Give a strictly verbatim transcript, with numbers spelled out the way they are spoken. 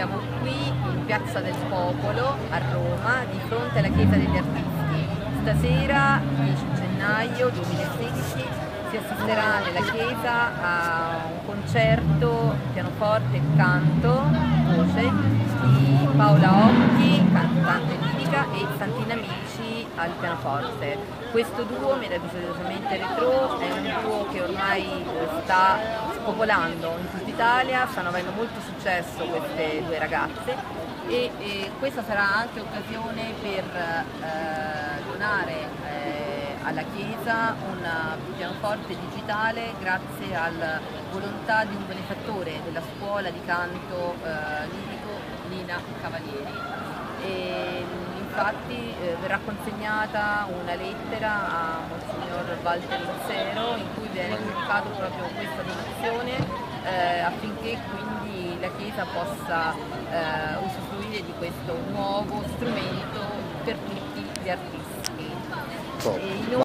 Siamo qui in Piazza del Popolo a Roma, di fronte alla Chiesa degli Artisti. Stasera, dieci gennaio duemilasedici, si assisterà nella chiesa a un concerto pianoforte e canto, voce, di Paola Occhi, cantante lirica, e Santina Amici al pianoforte. Questo duo, meravigliosamente retro, è un duo che ormai sta spopolando in tutta Italia, stanno avendo molto successo queste due ragazze e, e questa sarà anche occasione per eh, donare eh, alla Chiesa un pianoforte digitale grazie alla volontà di un benefattore della scuola di canto eh, lirico Lina Cavalieri. E, infatti eh, verrà consegnata una lettera a Monsignor Walter Insero in cui viene comunicato proprio questa donazione eh, affinché quindi la Chiesa possa eh, usufruire di questo nuovo strumento per tutti gli artisti. Oh.